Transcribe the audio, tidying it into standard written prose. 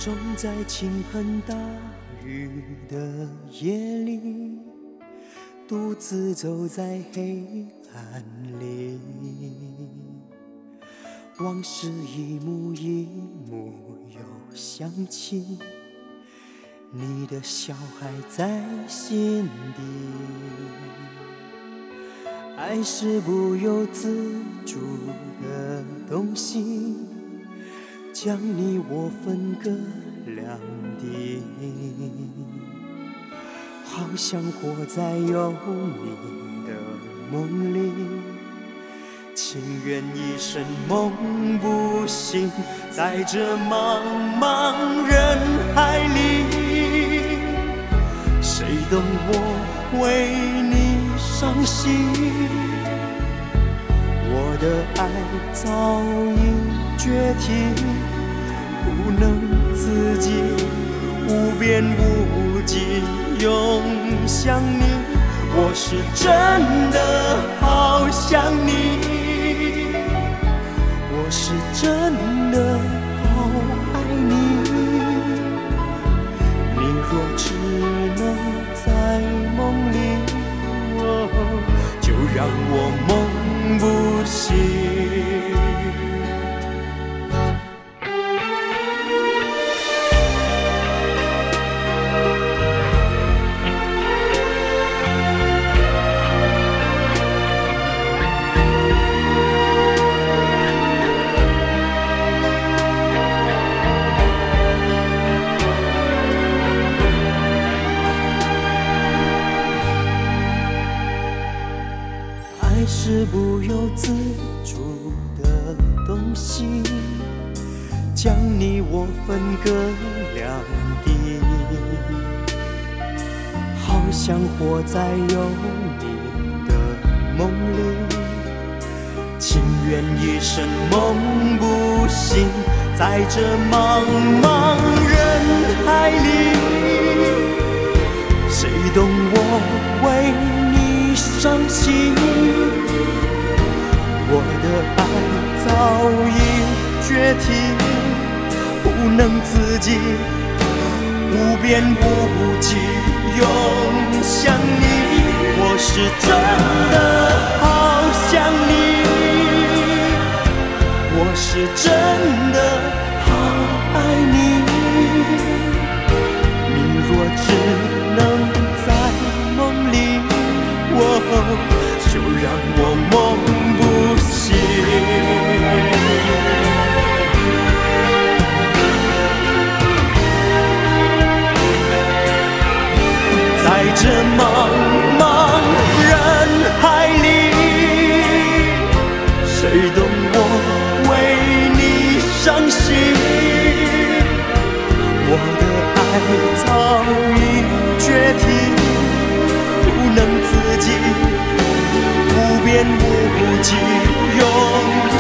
总在倾盆大雨的夜里，独自走在黑暗里，往事一幕一幕又想起，你的笑还在心底。爱是不由自主的东西，将你我分隔两地，好像活在有你的梦里，情愿一生梦不醒，在这茫茫人海里，谁懂我为你伤心？我的爱早已决堤，不能自己，无边无际涌向你。我是真的好想你，我是真的好爱你。你若只能在梦里，就让我梦不醒。爱是不由自主的东西，将你我分隔两地，好像活在有你的梦里，情愿一生梦不醒，在这茫茫人海里，谁懂我为你伤心？我的爱早已决堤，不能自己，无边无际涌向你。我是真的好想你，我是真的好爱你。你若只能在梦里，就让我梦不醒。在这茫茫人海里，谁懂我为你伤心？我的爱早已决堤，不能自己，无边无际涌